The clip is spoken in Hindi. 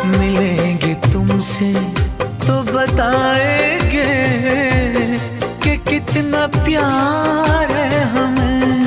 मिलेंगे तुमसे तो बताएंगे कि कितना प्यार है हमें।